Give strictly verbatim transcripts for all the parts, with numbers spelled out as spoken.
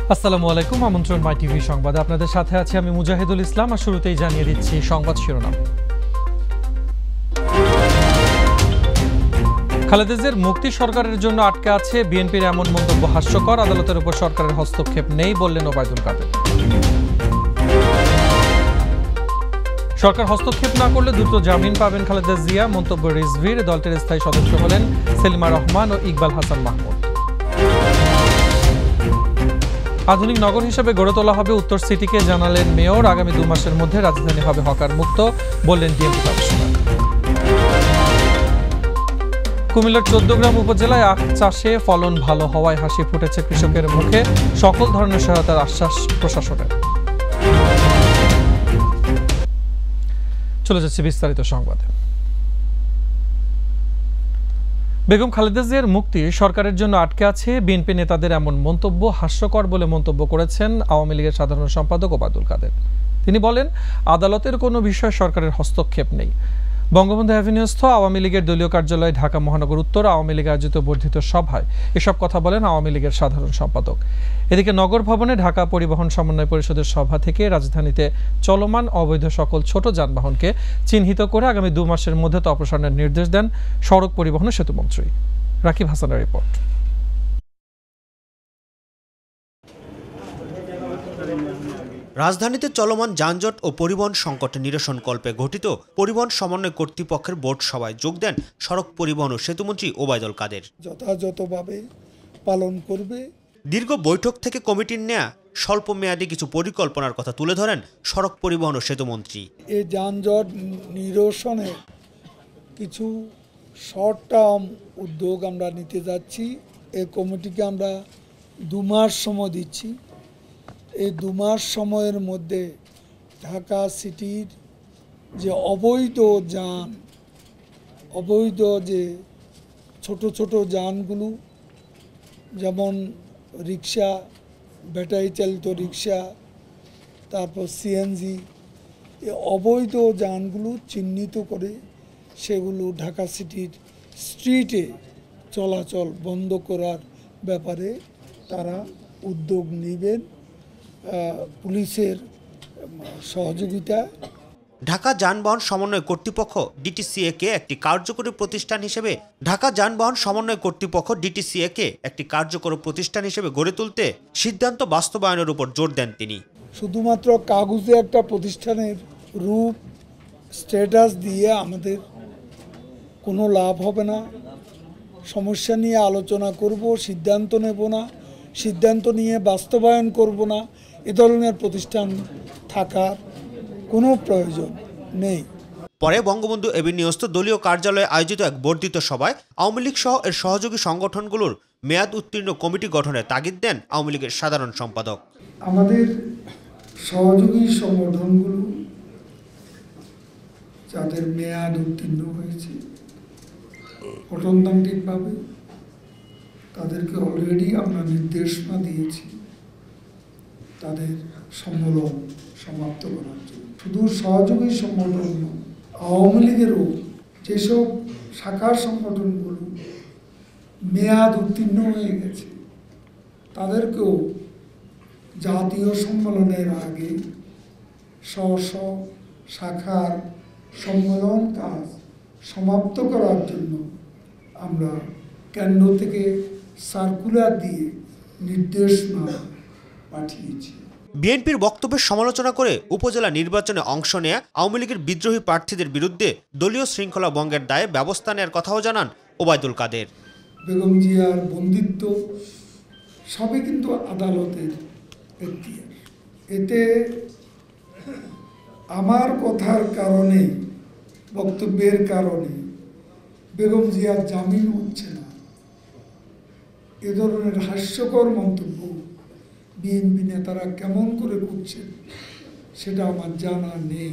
আসসালামু আলাইকুম, আমন্ত্রণ মাইটিভি সংবাদে আপনাদের সাথে আছি আমি মুজাহিদুল ইসলাম। আর শুরুতেই জানিয়ে দিচ্ছি সংবাদ শিরোনাম। খালেদা জিয়ার মুক্তি সরকারের জন্য আটকে আছে, বিএনপির এমন মন্তব্য হাস্যকর, আদালতের উপর সরকারের হস্তক্ষেপ নেই বললেন ওবায়দুল কাদের। সরকার হস্তক্ষেপ না করলে দ্রুত জামিন পাবেন খালেদা জিয়া, মন্তব্য রিজভির। দলটির স্থায়ী সদস্য হলেন সেলিমা রহমান ও ইকবাল হাসান মাহমুদ। আধুনিক নগর হিসেবে গড়ে তোলা হবে উত্তর সিটিকে, জানালেন মেয়র। আগামী দু মাসের মধ্যে রাজধানী হবে হকার মুক্ত, বললেন ডিএমপি কমিশনার। কুমিল্লার চৌদ্দগ্রাম উপজেলায় আখ চাষে ফলন ভালো হওয়ায় হাসি ফুটেছে কৃষকের মুখে, সকল ধরনের সহায়তার আশ্বাস প্রশাসনের। চলে যাচ্ছে বিস্তারিত সংবাদে। বেগম খালেদা জিয়ার মুক্তি সরকারের জন্য আটকে আছে, বিএনপি নেতাদের এমন মন্তব্য হাস্যকর বলে মন্তব্য করেছেন আওয়ামী লীগের সাধারণ সম্পাদক ওবায়দুল কাদের। তিনি বলেন, আদালতের কোনো বিষয়ে সরকারের হস্তক্ষেপ নেই। বঙ্গবন্ধু অ্যাভিনিউস্থ আওয়ামী লীগের দলীয় কার্যালয়ে ঢাকা মহানগর উত্তর আওয়ামী লীগ আয়োজিত বর্ধিত সভায় এসব কথা বলেন আওয়ামী লীগের সাধারণ সম্পাদক। এদিকে নগর ভবনে ঢাকা পরিবহন সমন্বয় পরিষদের সভা থেকে রাজধানীতে চলমান অবৈধ সকল ছোট যানবাহনকে চিহ্নিত করে আগামী দু মাসের মধ্যে তা অপসারণের নির্দেশ দেন সড়ক পরিবহন ও সেতুমন্ত্রী। রাকিব হাসানের রিপোর্ট। রাজধানীতে চলমান যানজট ও পরিবহন সংকট নিরসন কল্পে গঠিত পরিবহন সমন্বয় কর্তৃপক্ষের বোর্ড সভায় যোগ দেন সড়ক পরিবহন ও সেতুমন্ত্রী ওবায়দুল কাদের। যথাযথভাবে পালন করবে। দীর্ঘ বৈঠক থেকে কমিটির নেয়া স্বল্প মেয়াদী কিছু পরিকল্পনার কথা তুলে ধরেন সড়ক পরিবহন ও সেতুমন্ত্রী। এই যানজট নিরসনে কিছু শর্ট টার্ম উদ্যোগ আমরা নিতে যাচ্ছি। এই কমিটিকে আমরা দু মাস সময় দিচ্ছি। এই দু মাস সময়ের মধ্যে ঢাকা সিটির যে অবৈধ যান, অবৈধ যে ছোট ছোট যানগুলো, যেমন রিক্সা, ব্যাটারি চালিত রিক্সা, তারপর সিএনজি, এই অবৈধ যানগুলো চিহ্নিত করে সেগুলো ঢাকা সিটির স্ট্রিটে চলাচল বন্ধ করার ব্যাপারে তারা উদ্যোগ নেবেন পুলিশের সহযোগিতা। ঢাকা যানবাহন সমন্বয় কর্তৃপক্ষ ডিটিসিএ কে একটি কার্যকরী প্রতিষ্ঠান হিসেবে ঢাকা যানবাহন সমন্বয় কর্তৃপক্ষ ডিটিসিএ কে একটি কার্যকর প্রতিষ্ঠান হিসেবে গড়ে তুলতে সিদ্ধান্ত বাস্তবায়নের উপর জোর দেন তিনি। শুধুমাত্র কাগজে একটা প্রতিষ্ঠানের রূপ স্ট্যাটাস দিয়ে আমাদের কোনো লাভ হবে না। সমস্যা নিয়ে আলোচনা করব, সিদ্ধান্ত নেব না, সিদ্ধান্ত নিয়ে বাস্তবায়ন করব না, এ ধরনের প্রতিষ্ঠান থাকার কোনো প্রয়োজন নেই। পরে বঙ্গবন্ধু এভিনিউস্থ দলীয় কার্যালয়ে আয়োজিত এক বর্ধিত সভায় আওয়ামী লীগ সহ এর সহযোগী সংগঠনগুলোর মেয়াদ উত্তীর্ণ কমিটি গঠনের তাগিদ দেন আওয়ামী লীগের সাধারণ সম্পাদক। আমাদের সহযোগী সংগঠনগুলো যাদের মেয়াদ উত্তীর্ণ হয়েছে গঠনতান্ত্রিকভাবে, তাদেরকে অলরেডি আমরা নির্দেশনা দিয়েছি তাদের সম্মেলন সমাপ্ত করার জন্য। শুধু সহযোগী সংগঠন আওয়ামী লীগেরও যেসব শাখার সংগঠনগুলো মেয়াদ উত্তীর্ণ হয়ে গেছে তাদেরকেও জাতীয় সম্মেলনের আগে স্ব স্ব শাখার সম্মেলন কাজ সমাপ্ত করার জন্য আমরা কেন্দ্র থেকে সার্কুলার দিয়ে নির্দেশনা পাঠিয়েছি। বিএনপির বক্তব্যের সমালোচনা করে উপজেলা নির্বাচনে অংশ নেয়া আওয়ামী লীগের বিদ্রোহী প্রার্থীদের বিরুদ্ধে দলীয় শৃঙ্খলা ভঙ্গের দায়ে ব্যবস্থা নেওয়ার কথাও জানান ওবায়দুল কাদের। বেগম জিয়ার বন্দিত্ব সবই কিন্তু আদালতের এখতিয়ার। এতে আমার কথার কারণে, বক্তব্যের কারণে বেগম জিয়ার জামিন হচ্ছে না, এ ধরনের হাস্যকর মন্তব্য বিএনপি নেতারা কেমন করে করছেন সেটা আমার জানা নেই।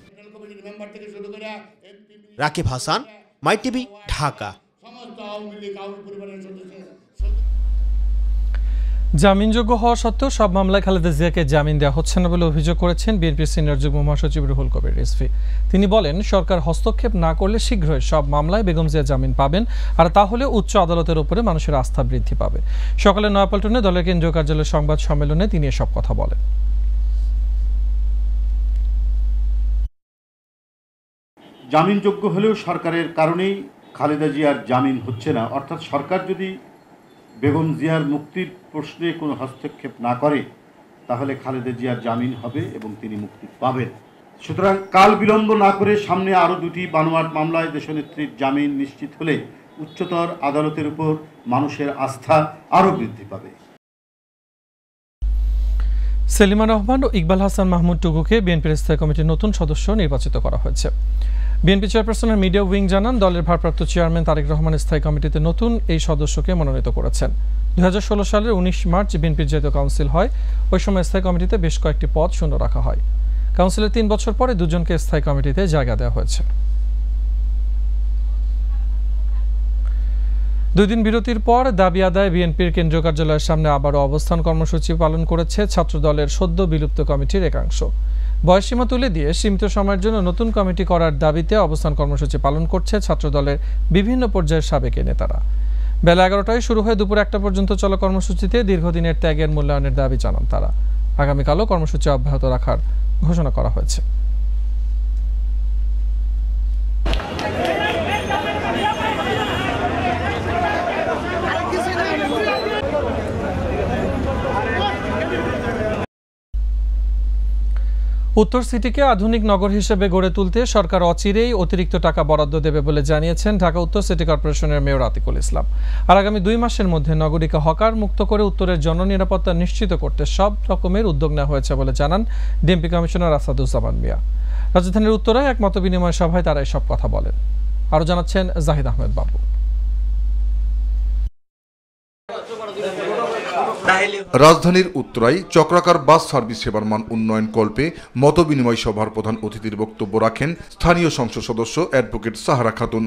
রাকিব হাসান, মাইটিভি, ঢাকা। জামিনযোগ্য হওয়া সত্ত্বেও সব মামলায় খালেদা জিয়াকে জামিন দেওয়া হচ্ছে না বলে অভিযোগ করেছেন বিএনপির সিনিয়র যুগ্ম মহাসচিব রুহুল কবির রিজভী। তিনি বলেন, সরকার হস্তক্ষেপ না করলে শীঘ্রই সব মামলায় বেগম জিয়া জামিন পাবেন, আর তাহলে উচ্চ আদালতের উপরে মানুষের আস্থা বৃদ্ধি পাবে। সকালে নয়াপল্টনে দলের কেন্দ্রীয় কার্যালয়ের সংবাদ সম্মেলনে তিনি এসব কথা বলেন। জামিনযোগ্য হলেও সরকারের কারণেই খালেদা জিয়ার জামিন হচ্ছে না, অর্থাৎ সরকার যদি বেগম জিয়ার মুক্তির প্রশ্নে কোনো হস্তক্ষেপ না করে তাহলে খালেদা জিয়ার জামিন হবে এবং তিনি মুক্তি পাবেন। সুতরাং কাল বিলম্ব না করে সামনে আরও দুটি বানোয়াট মামলায় দেশনেত্রীর জামিন নিশ্চিত হলে উচ্চতর আদালতের উপর মানুষের আস্থা আরও বৃদ্ধি পাবে। সেলিমা রহমান ও ইকবাল হাসান মাহমুদ টুকুকে বিএনপির স্থায়ী কমিটির নতুন সদস্য নির্বাচিত করা হয়েছে। বিএনপি চেয়ারপারসনের মিডিয়া উইং জানান, দলের ভারপ্রাপ্ত চেয়ারম্যান তারেক রহমান স্থায়ী কমিটিতে নতুন এই সদস্যকে মনোনীত করেছেন। দুই হাজার ষোলো সালের উনিশ মার্চ বিএনপির জাতীয় কাউন্সিল হয়। ওই সময় স্থায়ী কমিটিতে বেশ কয়েকটি পদ শূন্য রাখা হয়। কাউন্সিলের তিন বছর পরে দুজনকে স্থায়ী কমিটিতে জায়গা দেওয়া হয়েছে। দুই দিন বিরতির পর দাবি আদায় বিএনপির কেন্দ্রীয় কার্যালয়ের সামনে আবারও অবস্থান কর্মসূচি পালন করেছে ছাত্রদলের সদ্য বিলুপ্ত কমিটির একাংশ। বয়সীমা তুলে দিয়ে সীমিত সময়ের জন্য নতুন কমিটি করার দাবিতে অবস্থান কর্মসূচি পালন করছে ছাত্রদলের বিভিন্ন পর্যায়ের সাবেক নেতারা। বেলা এগারোটায় শুরু হয়ে দুপুর একটা পর্যন্ত চলা কর্মসূচিতে দীর্ঘদিনের ত্যাগের মূল্যায়নের দাবি জানান তারা। আগামীকালও কর্মসূচি অব্যাহত রাখার ঘোষণা করা হয়েছে। উত্তর সিটিকে আধুনিক নগর হিসেবে গড়ে তুলতে সরকার অচিরেই অতিরিক্ত টাকা বরাদ্দ দেবে বলে জানিয়েছেন ঢাকা উত্তর সিটি কর্পোরেশনের মেয়র আতিকুল ইসলাম। আর আগামী দুই মাসের মধ্যে নগরীকে হকার মুক্ত করে উত্তরের জননিরাপত্তা নিশ্চিত করতে সব রকমের উদ্যোগ নেওয়া হয়েছে বলে জানান ডিএমপি কমিশনার আসাদুজ্জামান মিয়া। রাজধানীর উত্তরায় এক মতবিনিময় সভায় তারা এসব কথা বলেন। আরও জানাচ্ছেন জাহিদ আহমেদ বাবু। রাজধানীর উত্তরায় চক্রাকার বাস সার্ভিস সেবার মান উন্নয়ন কল্পে মতবিনিময় সভার প্রধান অতিথির বক্তব্য রাখেন স্থানীয় সংসদ সদস্য অ্যাডভোকেট সাহারা খাতুন।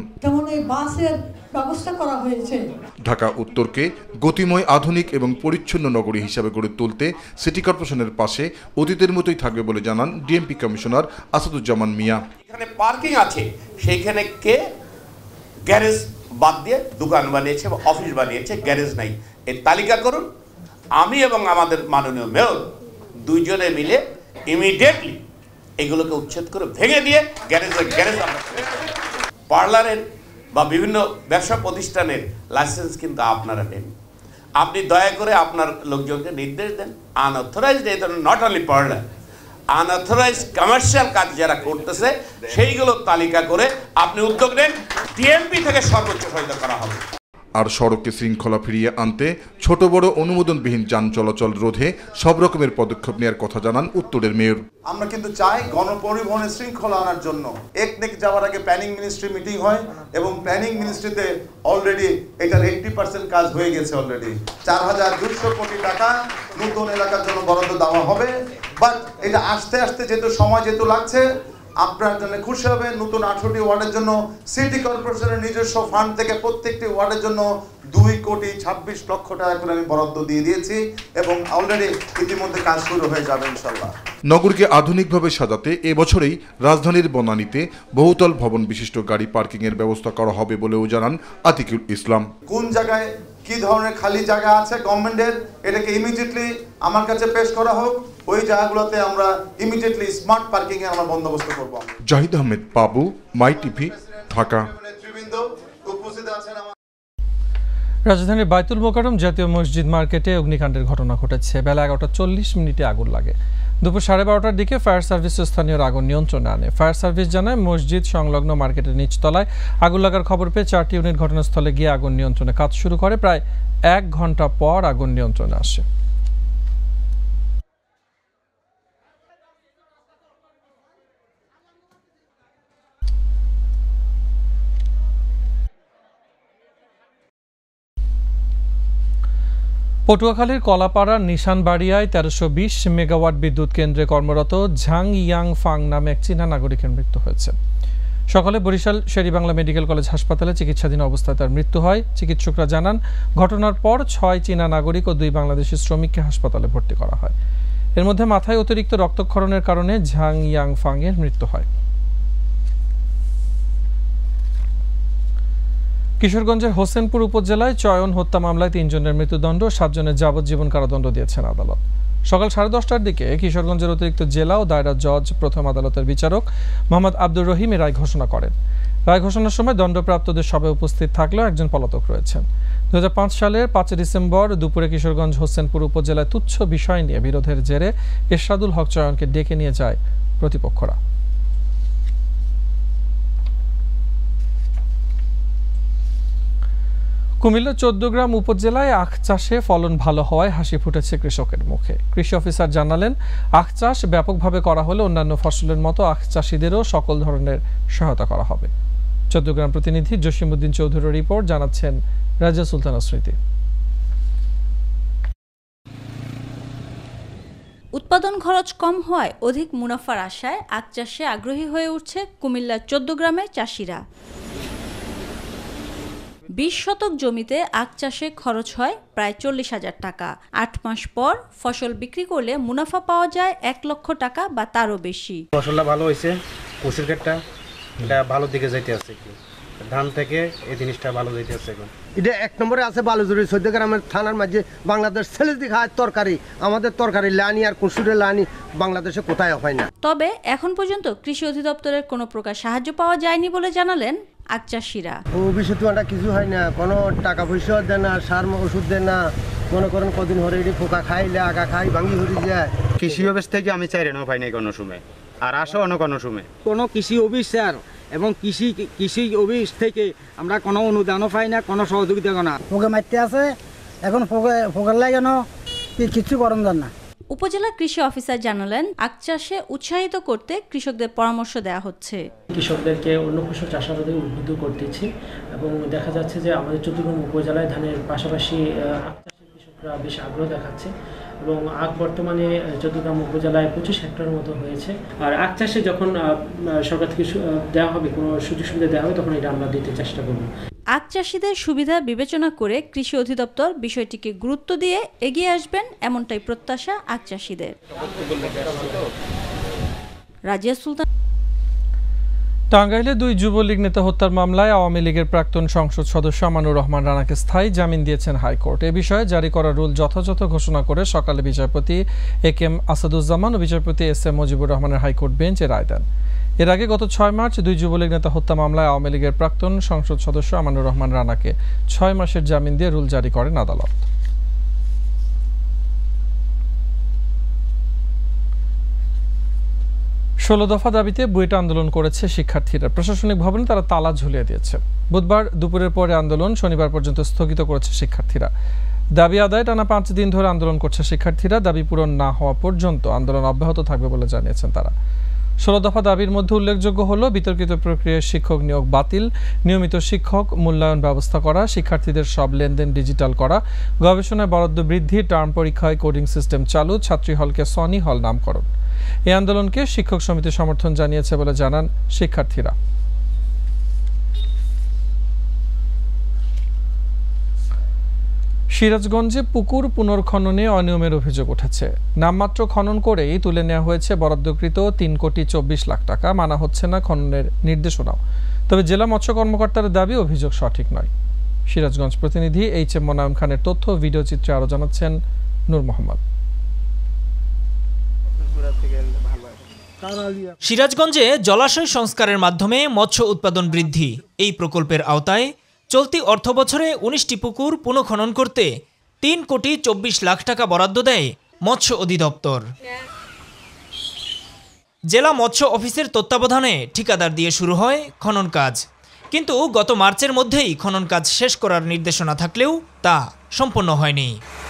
ঢাকা উত্তরকে গতিময়, আধুনিক এবং পরিচ্ছন্ন নগরী হিসাবে গড়ে তুলতে সিটি কর্পোরেশনের পাশে অতীতের মতোই থাকবে বলে জানান ডিএমপি কমিশনার আসাদুজ্জামান মিয়া। এখানে পার্কিং আছে, সেইখানে কে গ্যারেজ বাদ দিয়ে দোকান বানিয়েছে বা অফিস বানিয়েছে, গ্যারেজ নাই, এর তালিকা করুন। আমি এবং আমাদের মাননীয় মেয়র দুইজনে মিলে ইমিডিয়েটলি এগুলোকে উচ্ছেদ করে ভেঙে দিয়ে গ্যারেজের গ্যারেজ আমরা পার্লারের বা বিভিন্ন ব্যবসা প্রতিষ্ঠানের লাইসেন্স কিন্তু আপনারা নেন। আপনি দয়া করে আপনার লোকজনকে নির্দেশ দেন, আনঅথরাইজড এই ধরনের not only parlour, unauthorized commercial কাজ যারা করতেছে সেইগুলো তালিকা করে আপনি উদ্যোগ নেন। টিএমপি থেকে সর্বোচ্চ সহায়তা করা হবে। আর সড়কে শৃঙ্খলা ফিরিয়ে আনতে ছোট বড় অনুমোদনবিহীন যান চলাচল রোধে সব রকমের পদক্ষেপ নেওয়ার কথা জানান উত্তরের মেয়র। আমরা কিন্তু চাই গণপরিবহনের শৃঙ্খলা আনার জন্য একনেক যাওয়ার আগে প্ল্যানিং মিনিস্ট্রি মিটিং হয় এবং প্ল্যানিং মিনিস্ট্রিতে অলরেডি এটার এইটটি পার্সেন্ট কাজ হয়ে গেছে। অলরেডি চার হাজার দুশো কোটি টাকা নতুন এলাকার জন্য বরাদ্দ দেওয়া হবে। বাট এটা আস্তে আস্তে যেহেতু সময় যেহেতু লাগছে, আপনার জন্য খুশি হবে। নতুন আঠারোটি ওয়ার্ডের জন্য সিটি কর্পোরেশনের নিজস্ব ফান্ড থেকে প্রত্যেকটি ওয়ার্ডের জন্য দুই কোটি ছাব্বিশ লক্ষ টাকা করে আমি বরাদ্দ দিয়ে দিয়েছি এবং অলরেডি ইতিমধ্যে কাজ শুরু হয়ে যাবে ইনশাল্লাহ। নগরীকে আধুনিকভাবে সাজাতে এবছরেই রাজধানীর বনানীতে বহুতল ভবন বিশিষ্ট গাড়ি পার্কিং এর ব্যবস্থা করা হবে বলেও জানান আতিকুল ইসলাম। কোন জায়গায় কি ধরনের খালি জায়গা আছে গভর্নমেন্টের, এটাকে ইমিডিয়েটলি আমার কাছে পেশ করা হোক। ওই জায়গাগুলোতে আমরা ইমিডিয়েটলি স্মার্ট পার্কিং এর আমরা বন্দোবস্ত করব। জাহিদ আহমেদ বাবু, মাইটিভি, ঢাকা। রাজধানীর বাইতুল মোকাররম জাতীয় মসজিদ মার্কেটে অগ্নিকাণ্ডের ঘটনা ঘটেছে। বেলা এগারোটা চল্লিশ মিনিটে আগুন লাগে। দুপুর সাড়ে বারোটার দিকে ফায়ার সার্ভিস স্থানীয় আগুন নিয়ন্ত্রণে আনে। ফায়ার সার্ভিস জানায়, মসজিদ সংলগ্ন মার্কেটের নিচতলায় আগুন লাগার খবর পেয়ে চারটি ইউনিট ঘটনাস্থলে গিয়ে আগুন নিয়ন্ত্রণে কাজ শুরু করে। প্রায় এক ঘন্টা পর আগুন নিয়ন্ত্রণে আসে। পটুয়াখালীর কলাপাড়ার নিশানবাড়িয়ায় তেরোশো বিশ মেগাওয়াট বিদ্যুৎ কেন্দ্রে কর্মরত ঝাং ইয়াং ফাং নামে এক চীনা নাগরিকের মৃত্যু হয়েছে। সকালে বরিশাল শের-ই-বাংলা মেডিকেল কলেজ হাসপাতালে চিকিৎসাধীন অবস্থায় তার মৃত্যু হয়। চিকিৎসকরা জানান, ঘটনার পর ছয় চীনা নাগরিক ও দুই বাংলাদেশি শ্রমিককে হাসপাতালে ভর্তি করা হয়। এর মধ্যে মাথায় অতিরিক্ত রক্তক্ষরণের কারণে ঝাং ইয়াং ফাং এর মৃত্যু হয়। কিশোরগঞ্জের হোসেনপুর উপজেলায় চয়ন হত্যা মামলায় তিনজনের মৃত্যুদণ্ড, সাতজনের যাবজ্জীবন কারাদণ্ড দিয়েছেন আদালত। সকাল সাড়ে দশটার দিকে কিশোরগঞ্জের অতিরিক্ত জেলা ও দায়রা জজ প্রথম আদালতের বিচারক মোহাম্মদ আব্দুর রহিম এ রায় ঘোষণা করেন। রায় ঘোষণার সময় দণ্ডপ্রাপ্তদের সবাই উপস্থিত থাকলেও একজন পলাতক রয়েছেন। দু হাজার পাঁচ সালের পাঁচই ডিসেম্বর দুপুরে কিশোরগঞ্জ হোসেনপুর উপজেলায় তুচ্ছ বিষয় নিয়ে বিরোধের জেরে এরশাদুল হক চয়নকে ডেকে নিয়ে যায় প্রতিপক্ষরা। কুমিল্লার চৌদ্দগ্রাম উপজেলায় আখ চাষে ফলন ভালো হওয়ায় হাসি ফুটেছে কৃষকের মুখে। কৃষি অফিসার জানালেন, আখ চাষ ব্যাপকভাবে করা হলে অন্যান্য ফসলের মতো আখ চাষিদেরও সকল ধরনের সহায়তা করা হবে। চৌদ্দগ্রাম প্রতিনিধি জসিমউদ্দিন চৌধুরীর রিপোর্ট, জানাচ্ছেন রাজিয়া সুলতানা স্মৃতি। উৎপাদন খরচ কম হওয়ায় অধিক মুনাফার আশায় আখ চাষে আগ্রহী হয়ে উঠছে কুমিল্লার চৌদ্দগ্রামের চাষিরা। বিশ শতক জমিতে আখ চাষে খরচ হয় প্রায় চল্লিশ হাজার টাকা। আট মাস পর ফসল বিক্রি করলে মুনাফা পাওয়া যায় এক লক্ষ টাকা বা তারও বেশি। ফসলটা ভালো হয়েছে, কচুর ক্ষেতটা এটা ভালো দিকে যাইতে আছে, ধান থেকে এই জিনিসটা ভালো যাইতে আছে। এখন এটা এক নম্বরে আছে বালুজুরি চৌদ্দগ্রামের থানার মাঝে বাংলাদেশ ছেলেদি খায় তরকারি, আমাদের তরকারি লানি আর কুসুরের লানি বাংলাদেশে কোথায় হয় না। তবে এখন পর্যন্ত কৃষি অধিদপ্তরের কোনো প্রকার সাহায্য পাওয়া যায়নি বলে জানালেন আখ চাষিরা। ভবিষ্যৎ কিছু হয় না, কোনো টাকা পয়সাও দেয় না, সার ওষুধ দেয় না। মনে করেন কদিন হরে এটি পোকা খাইলে আগা খাই ভাঙি হয়ে যায়। কৃষি অফিস থেকে আমি চাই রেনো পাই নাই কোনো সময়, আর আসো অন্য কোনো সময় কোনো কৃষি অফিস স্যার এবং কৃষি কৃষি অফিস থেকে আমরা কোনো অনুদানও পাই না, কোনো সহযোগিতা না। পোকা মারতে আছে, এখন পোকার লাগে না, কিছু করেন যান না। উপজেলা কৃষি অফিসার জানালেন, আখ চাষে উৎসাহিত করতে কৃষকদের পরামর্শ দেওয়া হচ্ছে। কৃষকদেরকে অন্য ফসল চাষাবাদে উদ্বুদ্ধ করতেছি এবং দেখা যাচ্ছে যে আমাদের চৌদ্দগ্রাম উপজেলায় ধানের পাশাপাশি আখ চাষের কৃষকরা বেশ আগ্রহ দেখাচ্ছে এবং আখ বর্তমানে চৌদ্দগ্রাম উপজেলায় পঁচিশ হেক্টরের মতো হয়েছে। আর আখ চাষে যখন সরকার থেকে দেওয়া হবে, কোনো সুযোগ সুবিধা দেওয়া হবে, তখন এটা আমরা দিতে চেষ্টা করব। আখ চাষিদের সুবিধা বিবেচনা করে কৃষি অধিদপ্তর বিষয়টিকে গুরুত্ব দিয়ে এগিয়ে আসবেন, এমনটাই প্রত্যাশা আখ চাষিদের। রাজিয়া সুলতান। টাঙ্গাইলে দুই যুবলীগ নেতা হত্যার মামলায় আওয়ামী লীগের প্রাক্তন সংসদ সদস্য আমানুর রহমান রানাকে স্থায়ী জামিন দিয়েছেন হাইকোর্ট। এ বিষয়ে জারি করা রুল যথাযথ ঘোষণা করে সকালে বিচারপতি এ কে এম আসাদুজ্জামান ও বিচারপতি এস এম মুজিবুর রহমানের হাইকোর্ট বেঞ্চ এ রায় দেন। এর আগে গত ছয় মার্চ দুই যুবলীগ নেতা হত্যা মামলায় আওয়ামী লীগের প্রাক্তন সংসদ সদস্য আমানুর রহমান রানাকে ছয় মাসের জামিন দিয়ে রুল জারি করেন আদালত। ষোলো দফা দাবিতে বুয়েট আন্দোলন করেছে শিক্ষার্থীরা। প্রশাসনিক ভবনে তারা তালা ঝুলিয়ে দিয়েছে। বুধবার দুপুরের পরে আন্দোলন শনিবার পর্যন্ত স্থগিত করেছে শিক্ষার্থীরা। দাবি আদায় টানা পাঁচ দিন ধরে আন্দোলন করছে শিক্ষার্থীরা। দাবি পূরণ না হওয়া পর্যন্ত আন্দোলন অব্যাহত থাকবে বলে জানিয়েছেন তারা। ষোলো দফা দাবির মধ্যে উল্লেখযোগ্য হল বিতর্কিত প্রক্রিয়ায় শিক্ষক নিয়োগ বাতিল, নিয়মিত শিক্ষক মূল্যায়ন ব্যবস্থা করা, শিক্ষার্থীদের সব লেনদেন ডিজিটাল করা, গবেষণায় বরাদ্দ বৃদ্ধি, টার্ম পরীক্ষায় কোডিং সিস্টেম চালু, ছাত্রী হলকে সনি হল নামকরণ। এই আন্দোলনকে শিক্ষক সমিতি সমর্থন জানিয়েছে বলে জানান শিক্ষার্থীরা। সিরাজগঞ্জে পুকুর পুনর্খননে অনিয়মের অভিযোগ উঠেছে। নামমাত্র খনন করেই তুলে নেওয়া হয়েছে বরাদ্দকৃত তিন কোটি চব্বিশ লাখ টাকা। মানা হচ্ছে না খননের নির্দেশনাও। তবে জেলা মৎস্য কর্মকর্তার দাবি অভিযোগ সঠিক নয়। সিরাজগঞ্জ প্রতিনিধি এইচ এম মোনায়েম খানের তথ্য, ভিডিও চিত্রে আরো জানাচ্ছেন নূর মোহাম্মদ। সিরাজগঞ্জে জলাশয় সংস্কারের মাধ্যমে মৎস্য উৎপাদন বৃদ্ধি এই প্রকল্পের আওতায় চলতি অর্থবছরে উনিশটি পুকুর পুনঃখনন করতে তিন কোটি চব্বিশ লাখ টাকা বরাদ্দ দেয় মৎস্য অধিদপ্তর। জেলা মৎস্য অফিসের তত্ত্বাবধানে ঠিকাদার দিয়ে শুরু হয় খনন কাজ, কিন্তু গত মার্চের মধ্যেই খনন কাজ শেষ করার নির্দেশনা থাকলেও তা সম্পন্ন হয়নি।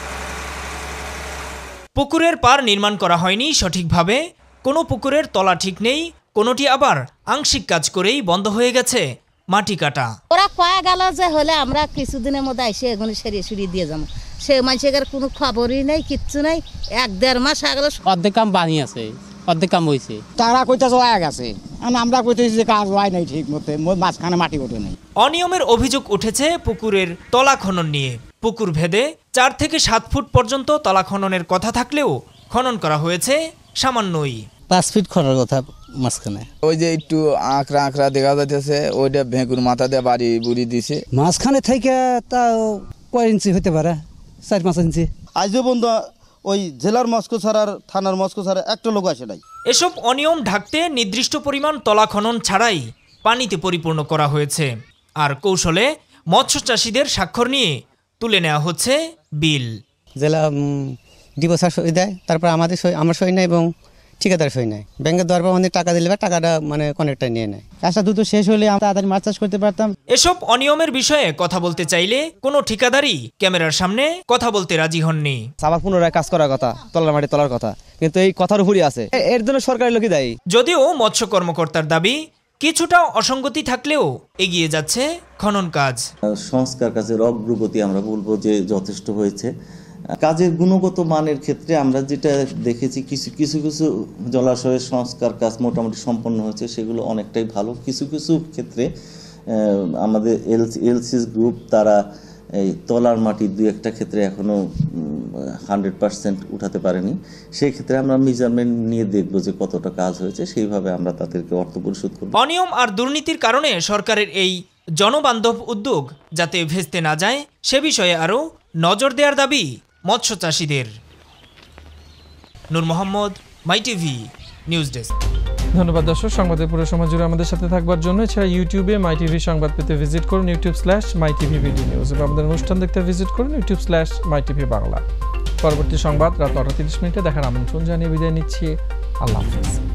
পুকুরের পার নির্মাণ করা হয়নি সঠিকভাবে, কোনো পুকুরের তলা ঠিক নেই, কোনোটি আবার আংশিক কাজ করেই বন্ধ হয়ে গেছে মাটি কাটা। ওরা কয়া গেল যে হলে আমরা কিছুদিনের মধ্যে এসে এগুলো সেরিয়ে সরিয়ে দিয়ে যাবো, সে মানুষের কোনো খবরই নেই, কিচ্ছু নেই। এক দেড় মাস আগে অর্ধেক কাম বানিয়ে আছে, অর্ধেক কাম হয়েছে। তারা কইতাছে হয়ে গেছে, আমরা কইতেছি যে কাজ হয় নাই ঠিক মতো, মাঝখানে মাটি ওঠে নাই। অনিয়মের অভিযোগ উঠেছে পুকুরের তলা খনন নিয়ে। পুকুর ভেদে চার থেকে সাত ফুট পর্যন্ত তলা খননের কথা থাকলেও খনন করা হয়েছে সামান্যই। পাঁচ ফিট খননের কথা মাঝখানে। ওই যে একটু আঁকড়া আঁকড়া দেখা যাচ্ছে, ওইটা ভেঁকুর মাথা দিয়ে বাড়ি বুড়ি দিছে। মাঝখানে থেকে তাও কয় ইঞ্চি হতে পারে, চার পাঁচ ইঞ্চি। আজও বন্ধু ওই জেলার মস্কো ছাড়ার থানার মস্কো ছাড়া একটা লোক আসে নাই। এসব অনিয়ম ঢাকতে নির্দিষ্ট পরিমাণ তলা খনন ছাড়াই পানিতে পরিপূর্ণ করা হয়েছে। আর কৌশলে মৎস্য চাষিদের স্বাক্ষর নিয়ে তুলে নেওয়া হচ্ছে বিল। জেলা ডিভোর্সার সই দেয়, তারপর আমাদের সই, আমার সই নেয় এবং ঠিকাদার সই নেয়। ব্যাংকের দরবার আমাদের টাকা দিলে টাকাটা মানে কনেক্টটা নিয়ে নেয়। কাজটা দ্রুত শেষ হলে আমরা তাড়াতাড়ি মাছ চাষ করতে পারতাম। এসব অনিয়মের বিষয়ে কথা বলতে চাইলে কোনো ঠিকাদারই ক্যামেরার সামনে কথা বলতে রাজি হননি। আবার পুনরায় কাজ করার কথা, তলার মাটি তোলার কথা, কিন্তু এই কথার উপরই আছে। এর জন্য সরকারি লোকই দায়ী। যদিও মৎস্য কর্মকর্তার দাবি কিছুটা অসঙ্গতি থাকলেও এগিয়ে যাচ্ছে খনন কাজ। সংস্কার কাজের অগ্রগতি আমরা বলবো যে যথেষ্ট হয়েছে। কাজের গুণগত মানের ক্ষেত্রে আমরা যেটা দেখেছি, কিছু কিছু কিছু জলাশয়ের সংস্কার কাজ মোটামুটি সম্পন্ন হয়েছে, সেগুলো অনেকটাই ভালো। কিছু কিছু ক্ষেত্রে আমাদের এলসি এলসিস গ্রুপ তারা এই তলার মাটির দু একটা ক্ষেত্রে এখনও হান্ড্রেড পার্সেন্ট উঠাতে পারেনি। সেই ক্ষেত্রে আমরা মেজারমেন্ট নিয়ে দেখবো যে কতটা কাজ হয়েছে, সেইভাবে আমরা তাদেরকে অর্থ পরিশোধ করব। অনিয়ম আর দুর্নীতির কারণে সরকারের এই জনবান্ধব উদ্যোগ যাতে ভেস্তে না যায় সে বিষয়ে আরও নজর দেওয়ার দাবি মৎস্য চাষিদের। Noor Mohammad, my TV news desk. ধন্যবাদ দর্শক, সংবাদের পুরো সময় জুড়ে আমাদের সাথে থাকবার জন্য। এছাড়া ইউটিউবে মাই টিভি সংবাদ পেতে ভিজিট করুন YouTube slash my TV BD news, এবং আমাদের অনুষ্ঠান দেখতে ভিজিট করুন YouTube slash my TV Bangla. পরবর্তী সংবাদ রাত নটা তিরিশ মিনিটে দেখার আমন্ত্রণ জানিয়ে বিদায় নিচ্ছি। আল্লাহ হাফিজ।